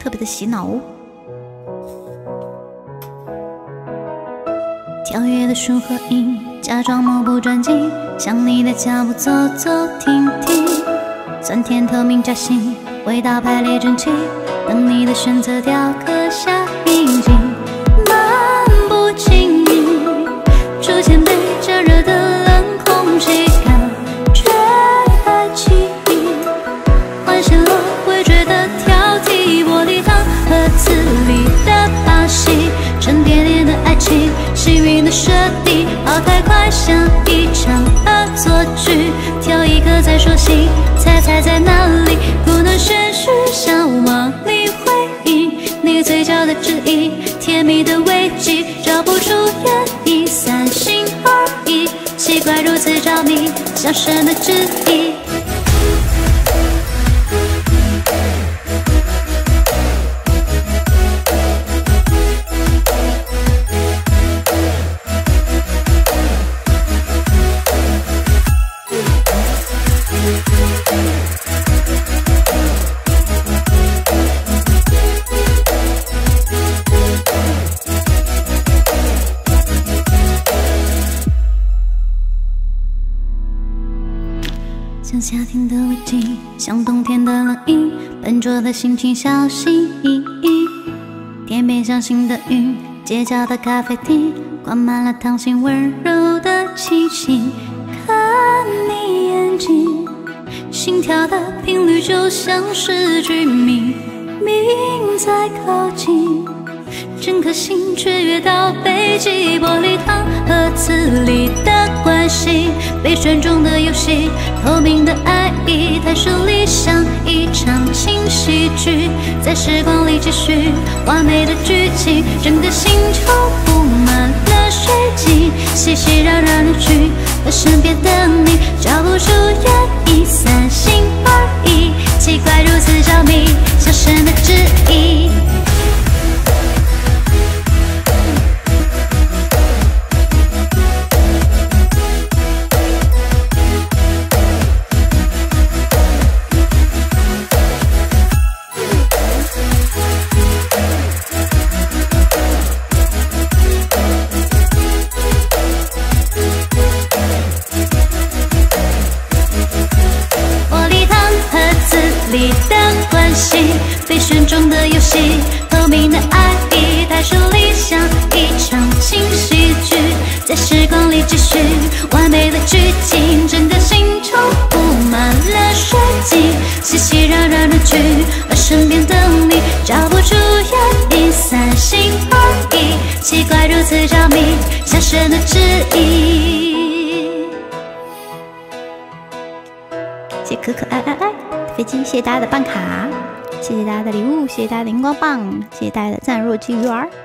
特别的洗脑哦。跳跃的树和影，假装目不转睛，向你的脚步走走停停，酸甜透明夹心，味道排列整齐，等你的选择雕刻下印记，漫不经意，逐渐被加热的冷空气感觉爱奇异，幻想了会觉得挑剔，玻璃糖盒子里的把戏，沉甸甸的爱情，幸运的设定，跑太快像一场恶作剧，挑一个再说心，猜猜在哪里，不能宣誓，想往里回应你嘴角的指引，甜蜜的危机，找不出原因，三心二意，奇怪如此着迷，像神的旨意。像夏天的围巾，像冬天的冷饮，笨拙的心情小心翼翼，天边像新的云，街角的咖啡厅，灌满了糖心温柔的气息，看你眼睛，心跳的频率就像是句命名在靠近，整颗心雀跃到北极，玻璃糖盒子里的关系，被选中的游戏，透明的爱意，太顺利像一场新喜剧，在时光里继续完美的剧情，整个星球布满了水晶，熙熙攘攘的剧和身边的你，找不出原因，三心二意，奇怪如此着迷，像神的旨意。里的关系，被选中的游戏，透明的爱意，太顺利像一场新喜剧，在时光里继续完美的剧情，整个星球布满了水晶，熙熙攘攘的剧和身边的你，找不出原因，三心二意，奇怪如此着迷，像神的旨意。谢可可爱爱爱飞机，谢谢大家的办卡，谢谢大家的礼物，谢谢大家的荧光棒，谢谢大家的赞若 GUR。